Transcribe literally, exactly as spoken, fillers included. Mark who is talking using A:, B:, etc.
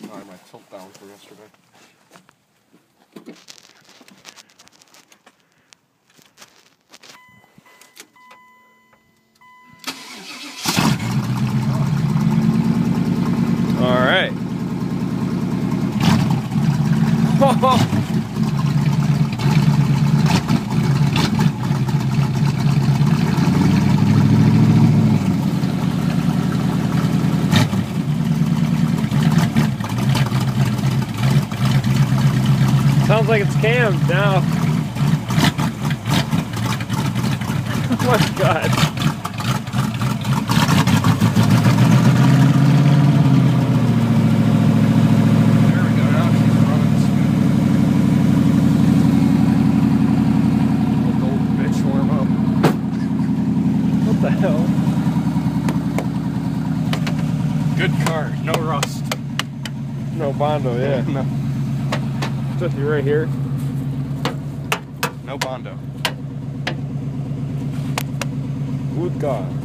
A: Buy my tilt down from yesterday.
B: All right. Sounds like it's cammed now. Oh my God.
A: There we go, now she's running smooth. Let the old bitch warm up.
B: What the hell?
A: Good car, no rust.
B: No Bondo, yeah.
A: No.
B: Just you right here.
A: No Bondo.
B: Good car.